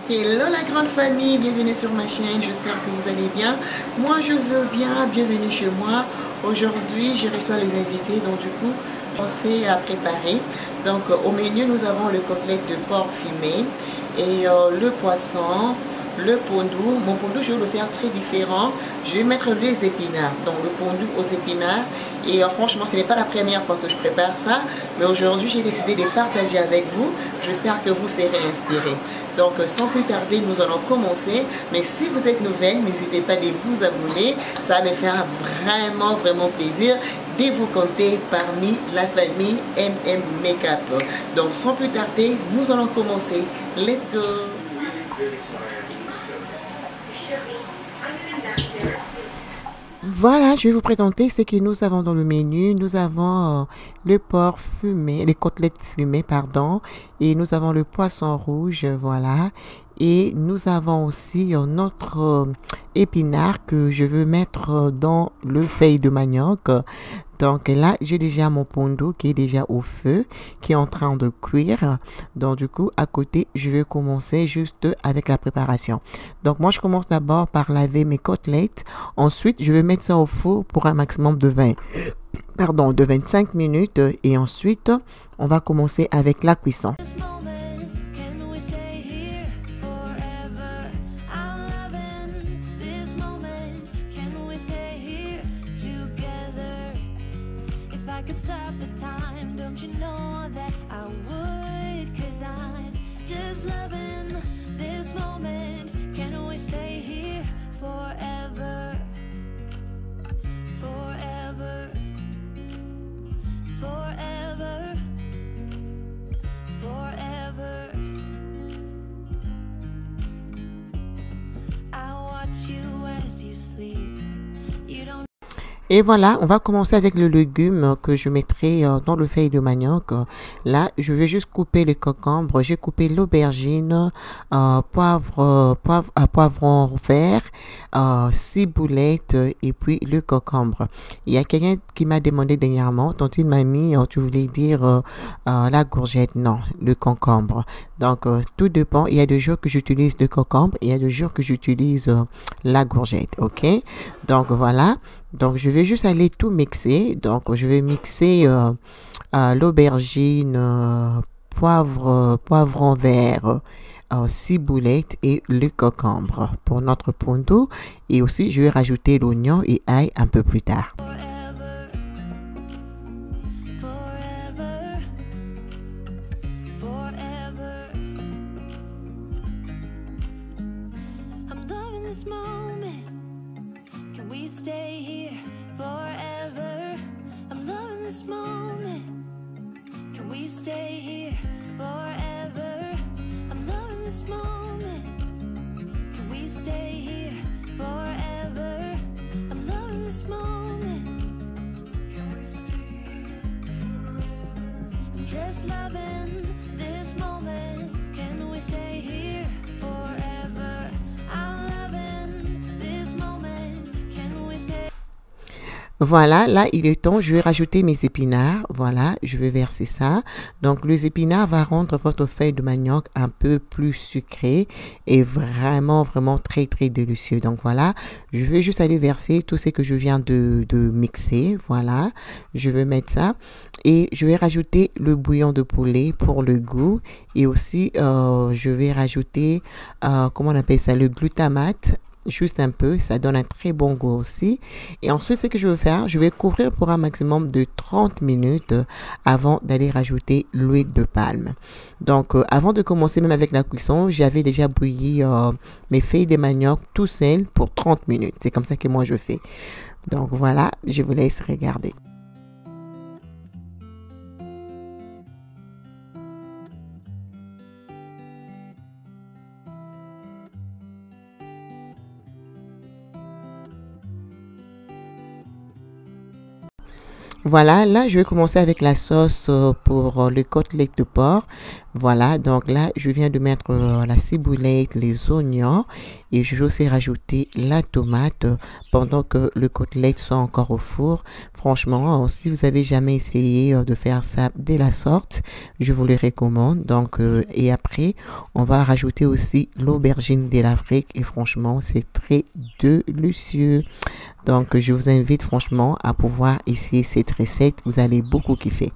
Hello la grande famille, bienvenue sur ma chaîne, j'espère que vous allez bien. Moi je veux bien, bienvenue chez moi. Aujourd'hui je reçois les invités, donc du coup on s'est à préparer. Donc au menu nous avons le côtelette de porc fumé et le poisson, le pondou. Mon pondou je vais le faire très différent. Je vais mettre les épinards, donc le pondou aux épinards. Et franchement ce n'est pas la première fois que je prépare ça, mais aujourd'hui j'ai décidé de partager avec vous. J'espère que vous serez inspirés. Donc sans plus tarder nous allons commencer. Mais si vous êtes nouvelle, n'hésitez pas à vous abonner. Ça va me faire vraiment plaisir de vous compter parmi la famille MM Makeup. Donc sans plus tarder nous allons commencer. Let's go. Voilà, je vais vous présenter ce que nous avons dans le menu. Nous avons le porc fumé, les côtelettes fumées, pardon, et nous avons le poisson rouge, voilà. Et nous avons aussi notre épinard que je veux mettre dans le feuille de manioc. Donc là, j'ai déjà mon pondou qui est déjà au feu, qui est en train de cuire. Donc du coup, à côté, je vais commencer juste avec la préparation. Donc moi, je commence d'abord par laver mes côtelettes. Ensuite, je vais mettre ça au four pour un maximum de 25 minutes. Et ensuite, on va commencer avec la cuisson. Et voilà, on va commencer avec le légume que je mettrai dans le feuille de manioc. Là, je vais juste couper le concombre. J'ai coupé l'aubergine, poivron vert, ciboulette et puis le concombre. Il y a quelqu'un qui m'a demandé dernièrement, Tantine Mamie, tu voulais dire la courgette? Non, le concombre. Donc, tout dépend. Il y a des jours que j'utilise le concombre, il y a des jours que j'utilise la courgette, ok? Donc, voilà. Donc, je vais juste aller tout mixer. Donc, je vais mixer l'aubergine, poivron vert, ciboulette et le concombre pour notre pondou. Et aussi, je vais rajouter l'oignon et ail un peu plus tard. Voilà, là il est temps, je vais rajouter mes épinards. Voilà, je vais verser ça. Donc les épinards va rendre votre feuille de manioc un peu plus sucrée et vraiment très délicieux. Donc voilà, je vais juste aller verser tout ce que je viens de mixer. Voilà, je vais mettre ça et je vais rajouter le bouillon de poulet pour le goût et aussi je vais rajouter comment on appelle ça, le glutamate. Juste un peu, ça donne un très bon goût aussi. Et ensuite, ce que je vais faire, je vais couvrir pour un maximum de 30 minutes avant d'aller rajouter l'huile de palme. Donc, avant de commencer même avec la cuisson, j'avais déjà bouilli mes feuilles de manioc tout seul pour 30 minutes. C'est comme ça que moi je fais. Donc voilà, je vous laisse regarder. Voilà, là je vais commencer avec la sauce pour les côtelettes de porc. Voilà, donc là, je viens de mettre la ciboulette, les oignons et je vais aussi rajouter la tomate pendant que le côtelette sont encore au four. Franchement, si vous avez jamais essayé de faire ça de la sorte, je vous le recommande. Donc, et après, on va rajouter aussi l'aubergine de l'Afrique et franchement, c'est très délicieux. Donc, je vous invite franchement à pouvoir essayer cette recette. Vous allez beaucoup kiffer.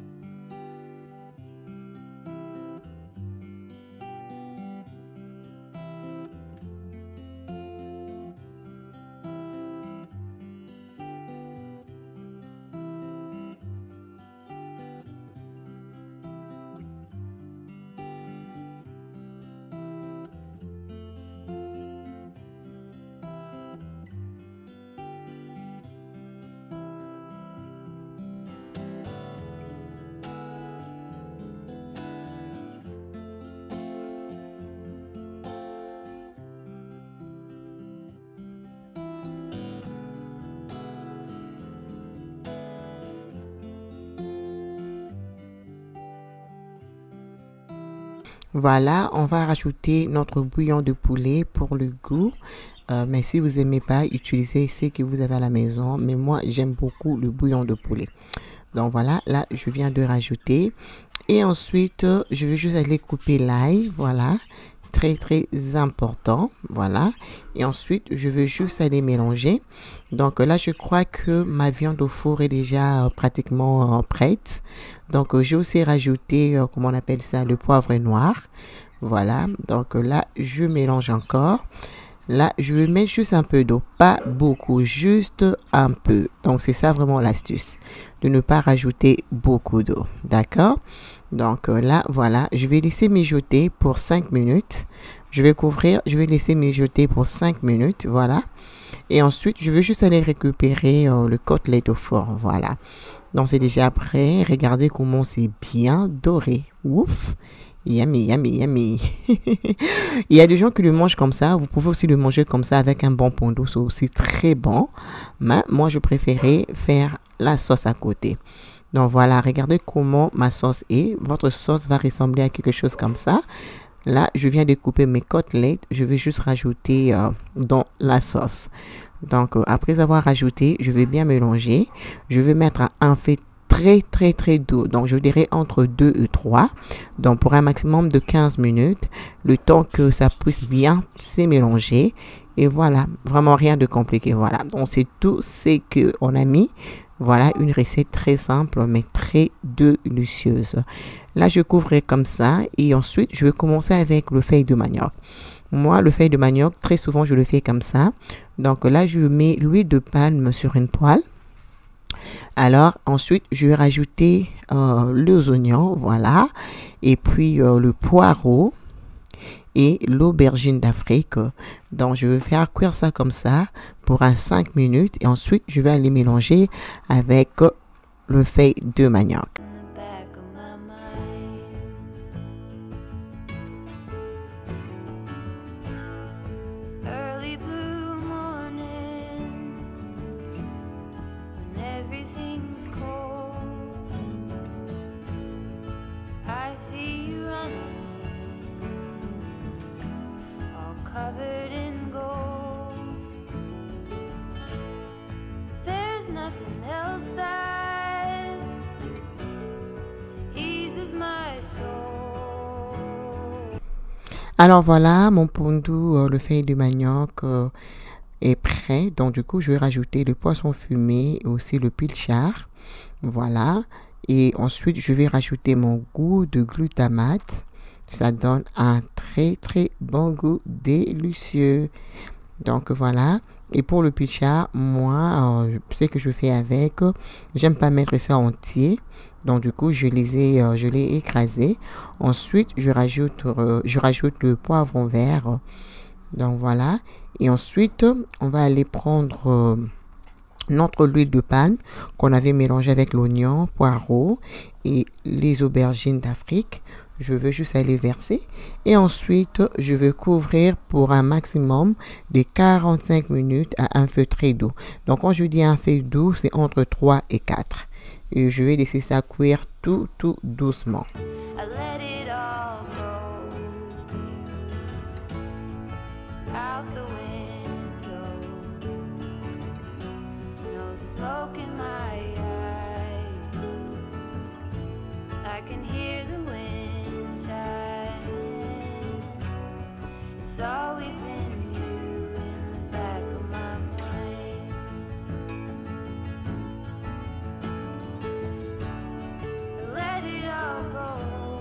Voilà, on va rajouter notre bouillon de poulet pour le goût. Mais si vous aimez pas, utilisez ce que vous avez à la maison. Mais moi, j'aime beaucoup le bouillon de poulet. Donc voilà, là, je viens de rajouter. Et ensuite, je vais juste aller couper l'ail. Voilà, très très important. Voilà. Et ensuite, je vais juste aller mélanger. Donc là, je crois que ma viande au four est déjà pratiquement prête. Donc, j'ai aussi rajouté, comment on appelle ça, le poivre noir. Voilà. Donc là, je mélange encore. Là, je vais mettre juste un peu d'eau, pas beaucoup, juste un peu. Donc, c'est ça vraiment l'astuce, de ne pas rajouter beaucoup d'eau. D'accord? Donc là, voilà, je vais laisser mijoter pour 5 minutes. Je vais couvrir, je vais laisser mijoter pour 5 minutes, voilà. Et ensuite, je vais juste aller récupérer le côtelette au four, voilà. Donc, c'est déjà prêt. Regardez comment c'est bien doré. Ouf! Yummy, yummy, yummy. Il y a des gens qui le mangent comme ça. Vous pouvez aussi le manger comme ça avec un bon pont d'eau. C'est aussi très bon. Mais moi, je préférais faire la sauce à côté. Donc voilà, regardez comment ma sauce est. Votre sauce va ressembler à quelque chose comme ça. Là, je viens de couper mes côtelettes. Je vais juste rajouter dans la sauce. Donc, après avoir rajouté, je vais bien mélanger. Je vais mettre un fait très, très, très doux. Donc, je dirais entre 2 et 3. Donc, pour un maximum de 15 minutes. Le temps que ça puisse bien se mélanger. Et voilà, vraiment rien de compliqué. Voilà, donc c'est tout ce qu'on a mis. Voilà, une recette très simple, mais très délicieuse. Là, je couvrirai comme ça. Et ensuite, je vais commencer avec le feuille de manioc. Moi, le feuille de manioc, très souvent, je le fais comme ça. Donc là, je mets l'huile de palme sur une poêle. Alors, ensuite, je vais rajouter les oignons, voilà. Et puis, le poireau et l'aubergine d'Afrique. Donc, je vais faire cuire ça comme ça pour 5 minutes. Et ensuite, je vais aller mélanger avec le feuille de manioc. Alors voilà, mon pondou, le feuille de manioc est prêt. Donc du coup, je vais rajouter le poisson fumé et aussi le pilchard. Voilà. Et ensuite, je vais rajouter mon goût de glutamate. Ça donne un très très bon goût délicieux. Donc voilà. Et pour le pilchard, moi, ce que je fais avec, j'aime pas mettre ça entier. Donc du coup, je l'ai écrasé. Ensuite, je rajoute le poivron vert. Donc voilà. Et ensuite, on va aller prendre notre huile de palme qu'on avait mélangée avec l'oignon, poireau et les aubergines d'Afrique. Je veux juste aller verser. Et ensuite, je vais couvrir pour un maximum de 45 minutes à un feu très doux. Donc, quand je dis un feu doux, c'est entre 3 et 4. Et je vais laisser ça cuire tout doucement. I let it all out the window, no smoke in my eyes. I can hear the wind chime. It's always been you in the back of my mind. I let it all go.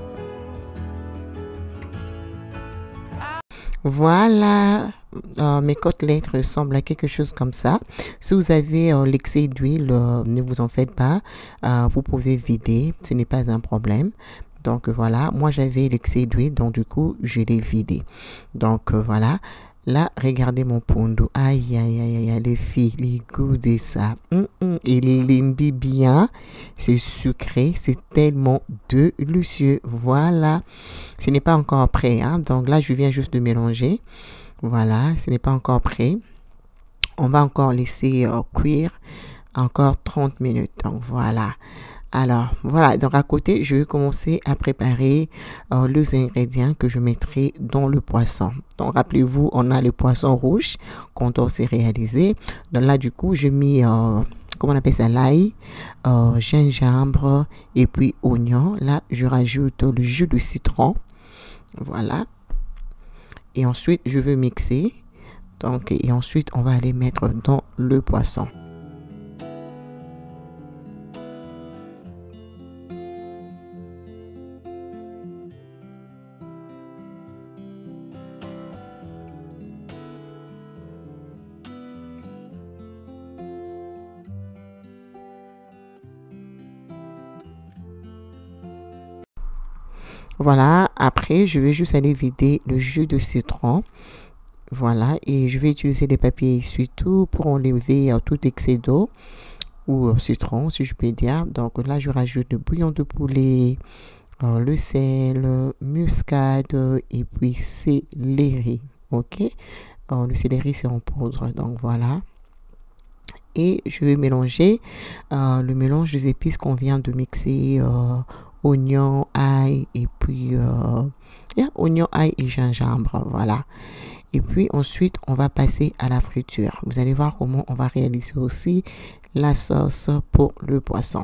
Voilà, mes côtelettes ressemblent à quelque chose comme ça. Si vous avez l'excès d'huile, ne vous en faites pas. Vous pouvez vider, ce n'est pas un problème. Donc voilà, moi j'avais l'excès d'huile, donc du coup je l'ai vidé. Donc voilà, là regardez mon pondo. Aïe aïe aïe aïe, les filles, les goûts de ça. Il l'imbie bien, c'est sucré, c'est tellement délicieux. Voilà, ce n'est pas encore prêt, hein. Donc là je viens juste de mélanger. Voilà, ce n'est pas encore prêt. On va encore laisser cuire encore 30 minutes. Donc voilà. Alors, voilà, donc à côté, je vais commencer à préparer les ingrédients que je mettrai dans le poisson. Donc, rappelez-vous, on a le poisson rouge quand on s'est réalisé. Donc là, du coup, j'ai mis, comment on appelle ça, l'ail, gingembre et puis oignon. Là, je rajoute le jus de citron. Voilà. Et ensuite, je vais mixer. Donc, et ensuite, on va aller mettre dans le poisson. Voilà, après, je vais juste aller vider le jus de citron. Voilà, et je vais utiliser des papiers essuie-tout pour enlever tout excès d'eau ou citron, si je peux dire. Donc là, je rajoute le bouillon de poulet, le sel, muscade et puis céleri. Ok, le céleri, c'est en poudre. Donc voilà. Et je vais mélanger le mélange des épices qu'on vient de mixer. Oignon, ail et puis oignon, ail et gingembre, voilà. Et puis ensuite, on va passer à la friture. Vous allez voir comment on va réaliser aussi la sauce pour le poisson.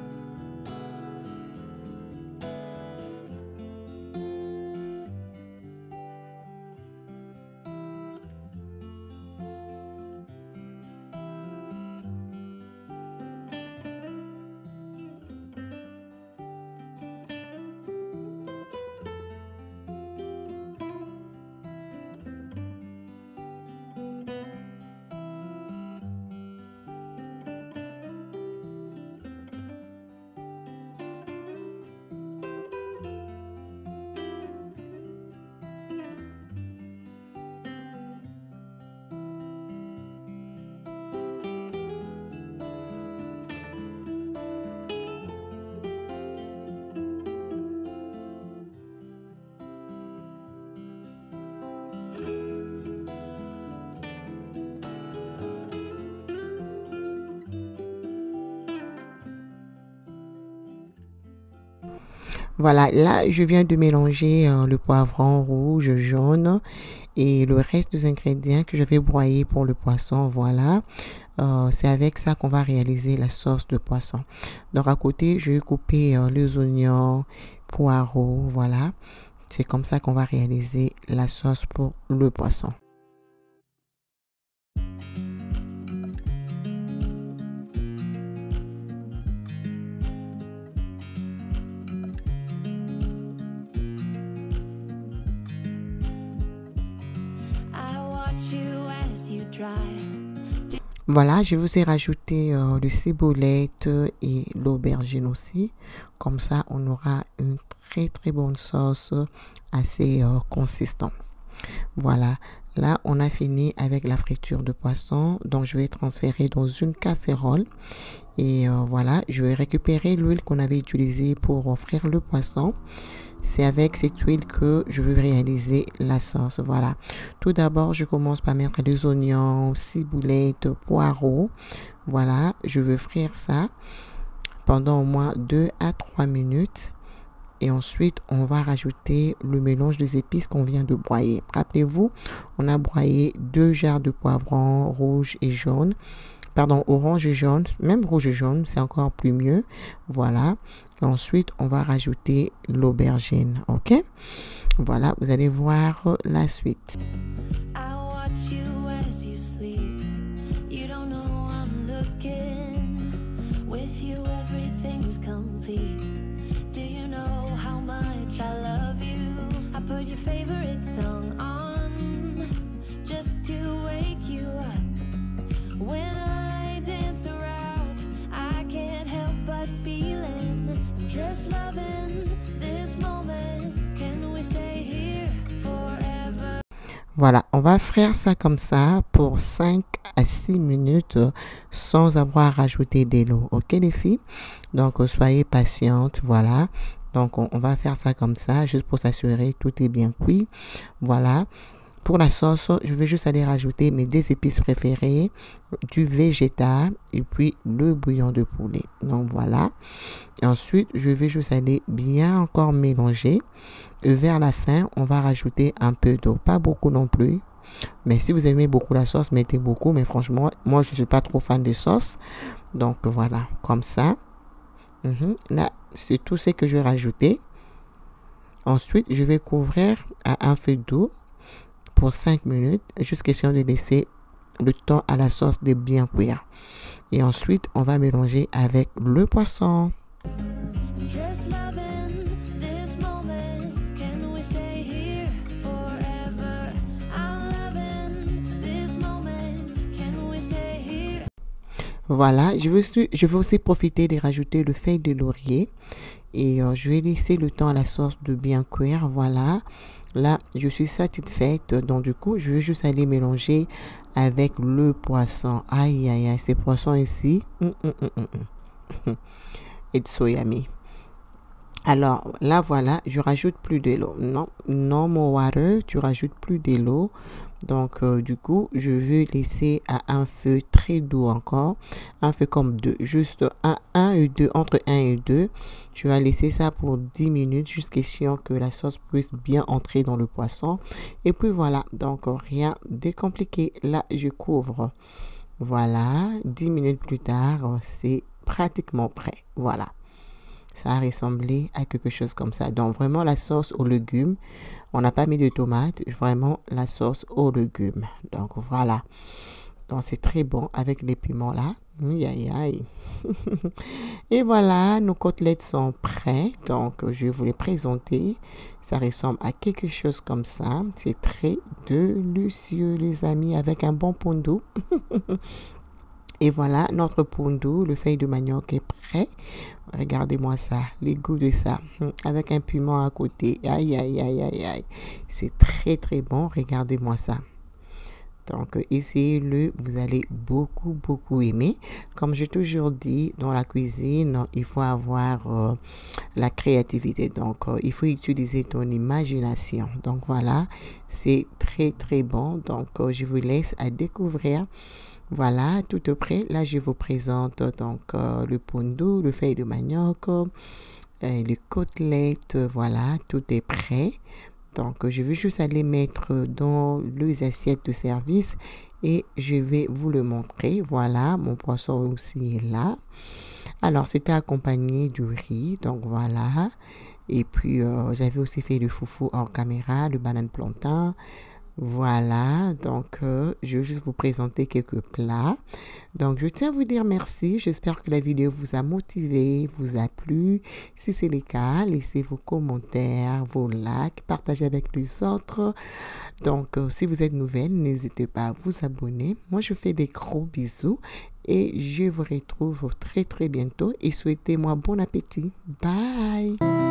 Voilà, là, je viens de mélanger le poivron rouge, jaune et le reste des ingrédients que j'avais broyés pour le poisson. Voilà, c'est avec ça qu'on va réaliser la sauce de poisson. Donc, à côté, je vais couper les oignons, poireaux, voilà. C'est comme ça qu'on va réaliser la sauce pour le poisson. Voilà, je vous ai rajouté le ciboulette et l'aubergine aussi. Comme ça, on aura une très bonne sauce assez consistante. Voilà, là, on a fini avec la friture de poisson. Donc, je vais transférer dans une casserole. Et voilà, je vais récupérer l'huile qu'on avait utilisée pour frire le poisson. C'est avec cette huile que je vais réaliser la sauce. Voilà. Tout d'abord, je commence par mettre des oignons, ciboulette, poireaux. Voilà. Je veux frire ça pendant au moins 2 à 3 minutes. Et ensuite, on va rajouter le mélange des épices qu'on vient de broyer. Rappelez-vous, on a broyé 2 jarres de poivrons rouge et jaune. Pardon, orange et jaune. Même rouge et jaune, c'est encore plus mieux. Voilà. Et ensuite, on va rajouter l'aubergine. OK? Voilà, vous allez voir la suite. I watch you as you sleep. You don't know I'm looking. With you, everything's complete. Do you know how much I love you? I put your favorite song on just to wake you up. When I dance around, I can't help but feeling. I'm just loving this moment. Can we stay here forever? Voilà, on va faire ça comme ça pour 5 à 6 minutes sans avoir rajouté de l'eau. OK les filles? Donc soyez patientes, voilà. Donc on va faire ça comme ça juste pour s'assurer que tout est bien cuit. Voilà. Pour la sauce, je vais juste aller rajouter mes 2 épices préférées, du végétal et puis le bouillon de poulet. Donc voilà. Et ensuite, je vais juste aller bien encore mélanger. Et vers la fin, on va rajouter un peu d'eau. Pas beaucoup non plus. Mais si vous aimez beaucoup la sauce, mettez beaucoup. Mais franchement, moi, je ne suis pas trop fan des sauces. Donc voilà, comme ça. Là, c'est tout ce que je vais rajouter. Ensuite, je vais couvrir à un feu doux pour 5 minutes, juste question de laisser le temps à la sauce de bien cuire. Et ensuite, on va mélanger avec le poisson. Just loving this moment. Can we stay here forever? I'm loving this moment. Can we stay here? Voilà, je vais aussi profiter de rajouter le feuille de laurier. Et je vais laisser le temps à la sauce de bien cuire. Voilà. Là, je suis satisfaite. Donc, du coup, je vais juste aller mélanger avec le poisson. Aïe, aïe, aïe. Ces poissons ici. It's so yummy. Alors, là, voilà. Je rajoute plus de l'eau. Non, no more water. Tu rajoutes plus de l'eau. Donc, du coup, je vais laisser à un feu très doux encore. Un feu comme 2. Juste 1 et 2. Entre 1 et 2. Tu vas laisser ça pour 10 minutes. Jusqu'à ce que la sauce puisse bien entrer dans le poisson. Et puis voilà. Donc, rien de compliqué. Là, je couvre. Voilà. 10 minutes plus tard, c'est pratiquement prêt. Voilà. Ça a ressemblé à quelque chose comme ça. Donc, vraiment, la sauce aux légumes. On n'a pas mis de tomates. Vraiment, la sauce aux légumes. Donc, voilà. Donc, c'est très bon avec les piments là. Aïe, aïe, aïe. Et voilà, nos côtelettes sont prêtes. Donc, je vais vous les présenter. Ça ressemble à quelque chose comme ça. C'est très délicieux, les amis, avec un bon pondu. Et voilà, notre pondu, le feuille de manioc est prêt. Regardez-moi ça, les goûts de ça. Avec un piment à côté. Aïe, aïe, aïe, aïe, aïe. C'est très, très bon. Regardez-moi ça. Donc, essayez-le. Vous allez beaucoup, beaucoup aimer. Comme j'ai toujours dit, dans la cuisine, il faut avoir la créativité. Donc, il faut utiliser ton imagination. Donc, voilà. C'est très, très bon. Donc, je vous laisse à découvrir. Voilà, tout est prêt. Là, je vous présente donc le pondu, le feuille de manioc, les côtelettes. Voilà, tout est prêt. Donc, je vais juste aller mettre dans les assiettes de service et je vais vous le montrer. Voilà, mon poisson aussi est là. Alors, c'était accompagné du riz. Donc, voilà. Et puis, j'avais aussi fait le foufou hors caméra, le banane plantain. Voilà, donc je vais juste vous présenter quelques plats. Donc, je tiens à vous dire merci. J'espère que la vidéo vous a motivé, vous a plu. Si c'est le cas, laissez vos commentaires, vos likes, partagez avec les autres. Donc, si vous êtes nouvelle, n'hésitez pas à vous abonner. Moi, je fais des gros bisous et je vous retrouve très, très bientôt. Et souhaitez-moi bon appétit. Bye!